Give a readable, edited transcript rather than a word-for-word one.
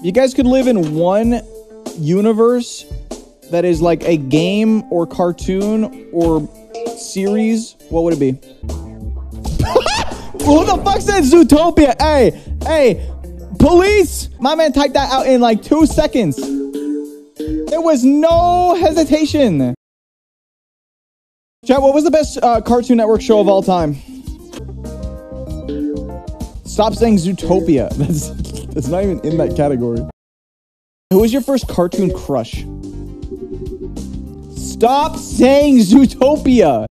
You guys could live in one universe that is like a game or cartoon or series. What would it be? Who the fuck said Zootopia? Hey, police! My man typed that out in like 2 seconds. There was no hesitation. Chat, what was the best Cartoon Network show of all time? Stop saying Zootopia. That's not even in that category. Who was your first cartoon crush? Stop saying Zootopia.